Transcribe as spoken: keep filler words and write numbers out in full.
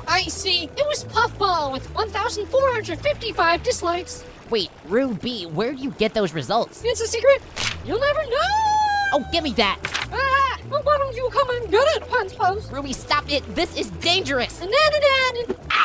I see. It was Puffball with one thousand four hundred fifty-five dislikes. Wait, Ruby, where do you get those results? It's a secret. You'll never know. Oh, give me that. Ah, well, why don't you come and get it, Punch Puffs? Ruby, stop it. This is dangerous. Na-na-na-na.